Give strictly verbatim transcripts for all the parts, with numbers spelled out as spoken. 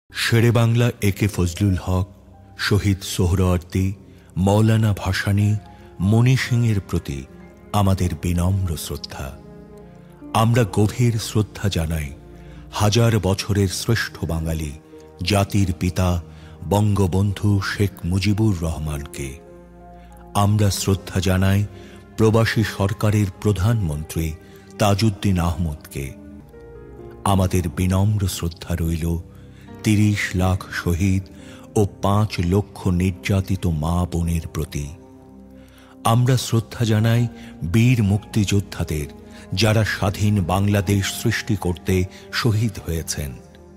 শেরেবাংলা এ কে ফজলুল হক, শহীদ সোহরাওয়ার্দী, মৌলানা ভাসানী, মণি সিংয়ের প্রতি আমাদের বিনম্র শ্রদ্ধা। আমরা গভীর শ্রদ্ধা জানাই হাজার বছরের শ্রেষ্ঠ বাঙালি জাতির পিতা বঙ্গবন্ধু শেখ মুজিবুর রহমানকে। আমরা শ্রদ্ধা জানাই প্রবাসী সরকারের প্রধানমন্ত্রী তাজউদ্দিন আহমদকে। আমাদের বিনম্র শ্রদ্ধা রইল তিরিশ লাখ শহীদ ও পাঁচ লক্ষ নির্যাতিত মা বোনের প্রতি। আমরা শ্রদ্ধা জানাই বীর মুক্তিযোদ্ধাদের, যারা স্বাধীন বাংলাদেশ সৃষ্টি করতে শহীদ হয়েছেন।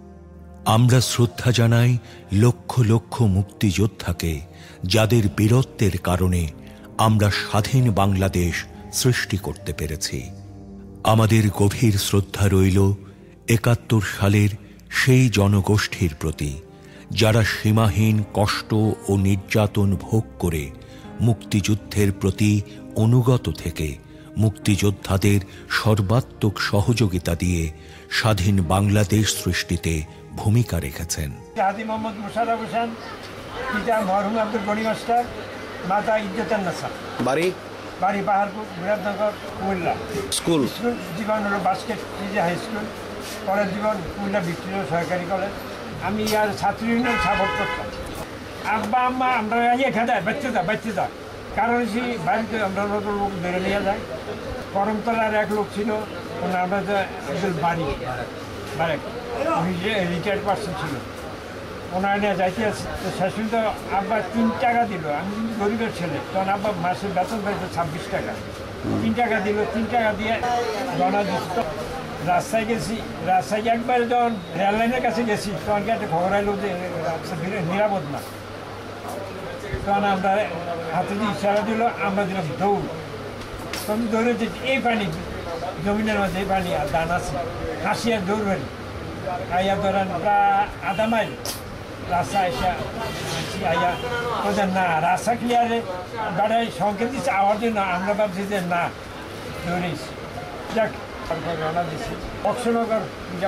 আমরা শ্রদ্ধা জানাই লক্ষ লক্ষ মুক্তিযোদ্ধাকে, যাদের বীরত্বের কারণে আমরা স্বাধীন বাংলাদেশ সৃষ্টি করতে পেরেছি। আমাদের গভীর শ্রদ্ধা রইল একাত্তর সালের সেই জনগোষ্ঠীর প্রতি, যারা সীমাহীন কষ্ট ও নির্যাতন ভোগ করে মুক্তিযুদ্ধের প্রতি অনুগত থেকে মুক্তিযোদ্ধাদের সর্বাত্মক সহযোগিতা দিয়ে স্বাধীন বাংলাদেশ সৃষ্টিতে ভূমিকা রেখেছেন। হাজী মোহাম্মদ মোশাররফ হোসেন, পিতা মরহুম আব্দুল গনি মাস্টার, মাতা ইজ্জতুন্নেসা। বাড়ি বাড়ি পাহাড়পুর, মুরাদনগর, কুমিল্লা। স্কুল স্কুল জীবন হলো বাস্কেট হাই স্কুল। কলেজ জীবন কুমিল্লা ভিক্টোরিয়া সরকারি কলেজ। আমি আর ছাত্র ইউনিয়ন সাপোর্ট করতাম। আব্বা আম্মা আমরা এখানে বাচ্চা যা বাচ্চা যা কারণ সে বাড়িতে আমরা নতুন লোক ধরে নিয়ে যায়। করমতলার এক লোক ছিল, ওনার আমরা বাড়ি বাড়ি রিটায়ার্ড পার্সন ছিল, ওনার নিয়ে যাইতে শেষ পর্যন্ত আব্বা তিন টাকা দিল। আমি কিন্তু গরিবের ছেলে, তখন আব্বা মাসের বেতন পাইছে ছাব্বিশ টাকা। তিন টাকা দিল, তিন টাকা দিয়ে রওনা দিচ্ছি। রাস্তায় গেছি, রাস্তায় একবারে যখন রেল লাইনের কাছে গেছি, তখন একটা খবর আইলো যে রাস্তা নিরাপদ না। তখন আমরা হাতে দিয়ে ইশারা দিল, আমরা দিলাম দৌড়। তখন দৌড়েছি এই পানি জমিনের মধ্যে, এই পানি আর দান আছে, হাসি আর দৌড় পানি আইয়া ধরেন প্রায় আধা মাইল রাস্তা এসে আইয়া বলছেন না রাস্তা ক্লিয়ারে গাড়ি সংকেত দিচ্ছে আওয়ার জন্য। আমরা ভাবছি যে না দৌড়েছি, যাক রওনা দিচ্ছি অক্ষনগর।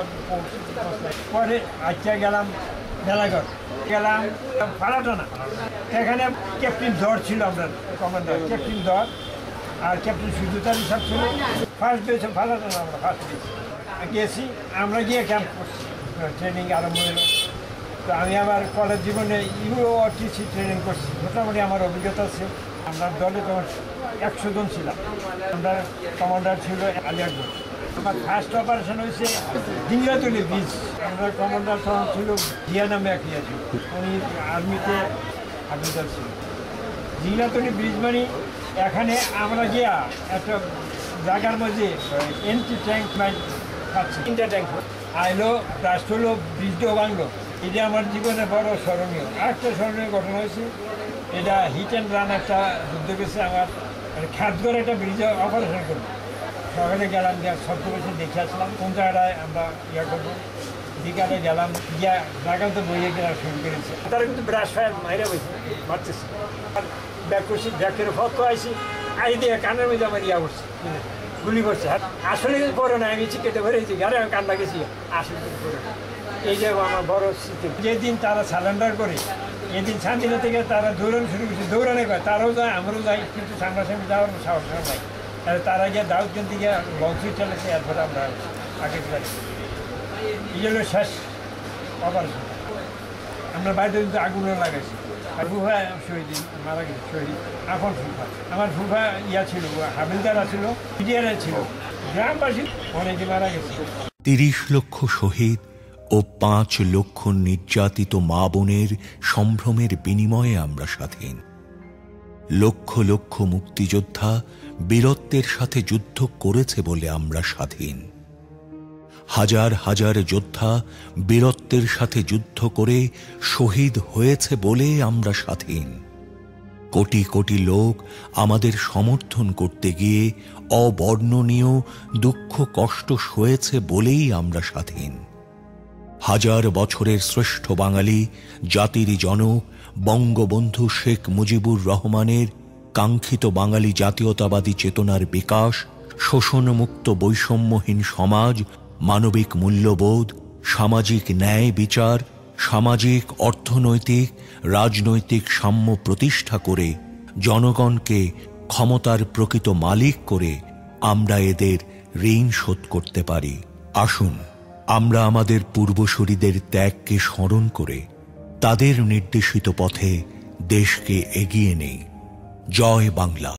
পরে আচ্ছা গেলাম মেলাঘর, গেলাম ফালাটানা। এখানে ক্যাপ্টেন ধর ছিল, আমরা কমান্ডার ক্যাপ্টেন ধর আর ক্যাপ্টেন সুজুতার হিসাব ছিল। ফার্স্ট দিয়েছে ফালাটানা, আমরা ফার্স্ট দিয়েছি গেছি। আমরা গিয়ে ক্যাম্প করছি, ট্রেনিং আরম্ভ হলো। তো আমি আবার কলেজ জীবনে ইউওটিসি ট্রেনিং করছি, মোটামুটি আমার অভিজ্ঞতা আছে। আমরা দলে তখন একশো জন ছিলাম। আমরা কমান্ডার ছিল আলী আকবর। আমার ফার্স্ট অপারেশন হয়েছে ডিঙ্গাতলি ব্রিজ। আমরা কমান্ডার তখন ছিল জিয়া নামে এক ইয়া ছিল, উনি আর্মিতে হাবিলদার ছিল। ডিঙ্গাতলি ব্রিজ মানে এখানে আমরা গিয়া একটা জায়গার মধ্যে এন্টি ট্যাঙ্ক মাইন পাচ্ছি, তিনটা ট্যাঙ্ক আইলো, ব্রাস্ট হলো, ব্রিজটাও ভাঙলো। এটা আমার জীবনে বড় স্মরণীয়। আরেকটা স্মরণীয় ঘটনা হয়েছে, এটা হিট অ্যান্ড রান একটা যুদ্ধ গেছে আমার, মানে খ্যাতগড় একটা ব্রিজে অপারেশন করবো। সকালে গেলাম, গিয়া সত্য বসে দেখে আসলাম কোন জায়গাটায় আমরা ইয়া করবো। বিকালে গেলাম, গিয়া জায়গাতে বইয়ে গেলা শুরু করেছে। তারা কিন্তু ব্রাশ ফায়ার মাইরা বসে মারতেছে। আর ব্যাক করছি, ব্যাকের ফটো আইসি, আই দিয়ে কানের মধ্যে আমার ইয়া করছে, গুলি করছে। আর আসলে পরে না, আমি চিকেটে ভরেছি, আরে আমি কান্না গেছি, আসলে পরে না। এই যে আমার বড় স্মৃতি। যেদিন তারা সারেন্ডার করে, এদিন শান্তিনা থেকে তারা দৌড়ানো শুরু করছে। দৌড়ানো করে তারাও যায়, আমরাও যাই, কিন্তু সামনাসামনি যাওয়ার সাহস নাই। তারা গিয়ে দাউদগঞ্জ থেকে বংশী চলেছে, এরপরে আমরা আগে যাই। এই হলো শেষ অপারেশন। আমরা বাইরে কিন্তু আগুনও লাগাইছি। আর ফুফা শহীদ মারা গেছে, শহীদ এখন ফুফা। আমার ফুফা ইয়া ছিল, হাবিলদারা ছিল, পিডিয়ারা ছিল, গ্রামবাসী অনেকে মারা গেছে। তিরিশ লক্ষ শহীদ ও পাঁচ লক্ষ নির্যাতিত মা বোনের সম্ভ্রমের বিনিময়ে আমরা স্বাধীন। লক্ষ লক্ষ মুক্তিযোদ্ধা বীরত্বের সাথে যুদ্ধ করেছে বলে আমরা স্বাধীন। হাজার হাজার যোদ্ধা বীরত্বের সাথে যুদ্ধ করে শহীদ হয়েছে বলে আমরা স্বাধীন। কোটি কোটি লোক আমাদের সমর্থন করতে গিয়ে অবর্ণনীয় দুঃখ কষ্ট সয়েছে বলেই আমরা স্বাধীন। হাজার বছরের শ্রেষ্ঠ বাঙালি জাতির জনক বঙ্গবন্ধু শেখ মুজিবুর রহমানের কাঙ্ক্ষিত বাঙালি জাতীয়তাবাদী চেতনার বিকাশ, শোষণমুক্ত বৈষম্যহীন সমাজ, মানবিক মূল্যবোধ, সামাজিক ন্যায় বিচার সামাজিক, অর্থনৈতিক, রাজনৈতিক সাম্য প্রতিষ্ঠা করে জনগণকে ক্ষমতার প্রকৃত মালিক করে আমরা এদের ঋণ শোধ করতে পারি। আসুন আমরা আমাদের পূর্বসূরীদের ত্যাগকে স্মরণ করে তাদের নির্দেশিত পথে দেশকে এগিয়ে নেই। জয় বাংলা।